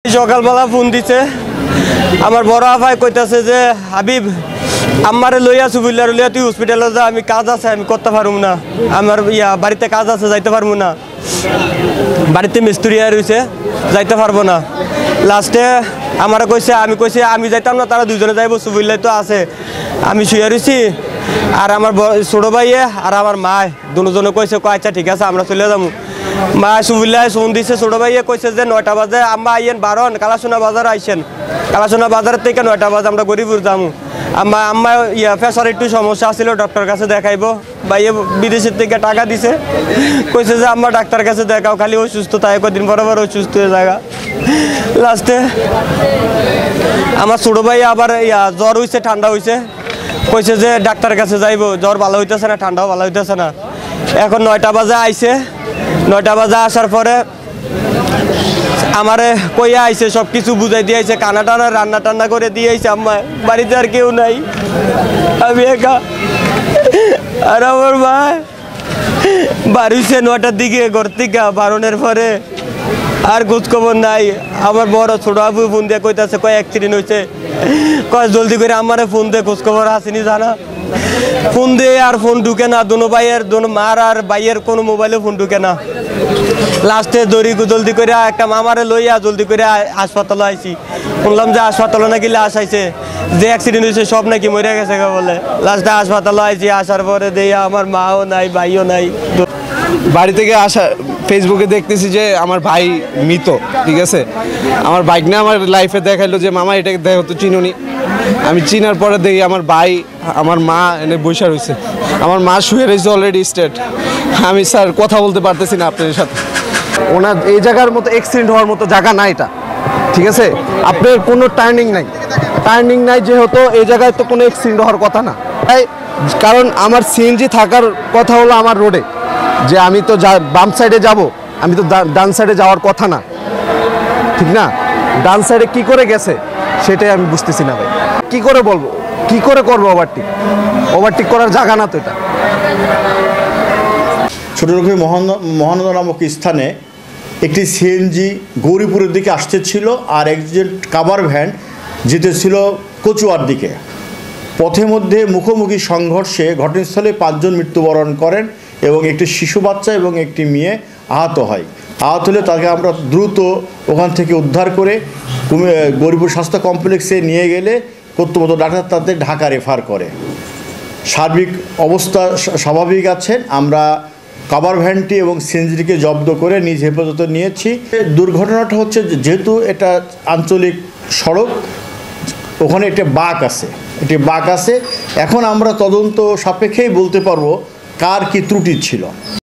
সকালবেলা ফোন দিছে আমার বড় আফাই কইতাছে যে হাবিব আমারে লইয়া সুবিল্লার লইয়া তুই হসপিটালে যা, আমি কাজ আছে আমি করতে পারবো না, আমার বাড়িতে কাজ আছে যাইতে পারবো না, বাড়িতে মিস্ত্রি আর রয়েছে যাইতে পারবো না। লাস্টে আমার কইছে আমি যাইতাম না, তারা দুজনে যাইব, সুবিল্লাই তো আছে। আমি শুয়ে রয়েছি আর আমার ছোট ভাইয়ে আর আমার মায় দুজনে কইছে আচ্ছা ঠিক আছে আমরা চলে যাবো। মা সুবিল্লায় ফোন দিছে, ছোট ভাইয়ে কইছে যে 9টা বাজে আম্মা আইয়েন বারণ কালাসোনা বাজার আইসেন, কালাসোনা বাজারের থেকে 9টা বাজে আমরা গরিপুর যাবো। আম্মা প্রেশার একটু সমস্যা ছিল, ডক্টর কাছে দেখাইবো। ভাইয়ে বিদেশের থেকে টাকা দিছে, কইছে যে আম্মা ডাক্তার কাছে দেখাও, খালি অসুস্থ তাই কদিন বরাবর অসুস্থ হয়ে জায়গা। লাস্টে আমার ছোট ভাই আবার জ্বর হয়েছে, ঠান্ডা হয়েছে, কইছে যে ডাক্তার কাছে যাইবো, জ্বর ভালো হইতেছে না, ঠান্ডাও ভালো হইতেছে না। এখন 9টা বাজে আইছে, 9টা বাজে আসার পরে আমারে কইয়া আইছে, সব কিছু বুঝাই দিয়ে আইছে, কানা টানা রান্না টান্না করে দিয়ে আইছে। আম্মা বাড়িতে আর কেউ নাই, আমি একা। আর আমার ভাই বাড়িছে 9টার দিকে ঘর থেকে বারণের পরে আর খোঁজখবর নাই। আমার বড় ছোট আবু ফোন দিয়ে কইতাছে কয় অ্যাক্সিডেন্ট হয়েছে, কয় জলদি করে আমারে ফোন দিয়ে খোঁজখবর আসেনি জানা। ফোন দিয়ে আর ফোন ঢুকে না, দোনো ভাইয়ের দোনো মার আর ভাইয়ের কোনো মোবাইলে ফোন ঢুকে না। লাস্টে জলদি করে একটা মামারে লইয়া জলদি করে হাসপাতালে আইছি। শুনলাম যে হাসপাতালে নাকি লাশ আইছে, যে অ্যাক্সিডেন্ট হয়েছে সব নাকি মরে গেছে বলে। লাস্টে হাসপাতালে আইছি, আসার পরে দিয়ে আমার মাও নাই ভাইও নাই। বাড়ি থেকে আসা ফেসবুকে দেখতেছি যে আমার ভাই মৃত, ঠিক আছে। আমার বাইক না আমার লাইফে দেখাইলো যে মামা এটাকে দেখো তো চিনুনি। আমি চিনার পরে দেখি আমার ভাই আমার মা এনে বৈশা রয়েছে, আমার মা শুয়ে রয়েছে অলরেডি স্টেট। আমি স্যার কথা বলতে পারতেছি না আপনাদের সাথে। ওনার এই জায়গার মতো অ্যাক্সিডেন্ট হওয়ার মতো জায়গা না এটা, ঠিক আছে। আপনার কোনো টার্নিং নাই যেহেতু এই জায়গায় তো কোনো অ্যাক্সিডেন্ট হওয়ার কথা না। তাই কারণ আমার সিএনজি থাকার কথা হলো আমার রোডে, যে আমি তো বাম সাইডে যাব, আমি তো ডান সাইডে যাওয়ার কথা না, ঠিক না। ডান সাইডে কি করে গেছে সেটাই আমি বুঝতেছি না ভাই। কি করে বলবো, কি করে করবো ওভারটেক করার জায়গা না তো এটা। ছোটরখি মহানন্দা নামক স্থানে একটি সিএনজি গৌরীপুরের দিকে আসতেছিল আর একজন কাভার ভ্যান যেতেছিল কচুয়ার দিকে। পথের মধ্যে মুখোমুখি সংঘর্ষে ঘটনাস্থলে 5 জন মৃত্যুবরণ করেন এবং একটি শিশু বাচ্চা এবং একটি মেয়ে আহত হয়। আহত হলে তাকে আমরা দ্রুত ওখান থেকে উদ্ধার করে গৌরীপুর স্বাস্থ্য কমপ্লেক্সে নিয়ে গেলে কর্তব্যরত ডাক্তার তাদের ঢাকা রেফার করে। সার্বিক অবস্থা স্বাভাবিক আছেন। আমরা কাভার ভ্যানটি এবং সিএনজিটিকে জব্দ করে নিজ হেফাজতে নিয়েছি। দুর্ঘটনাটা হচ্ছে যেহেতু এটা আঞ্চলিক সড়ক, ওখানে একটি বাঁক আছে, এখন আমরা তদন্ত সাপেক্ষেই বলতে পারবো কার কি ত্রুটি ছিল।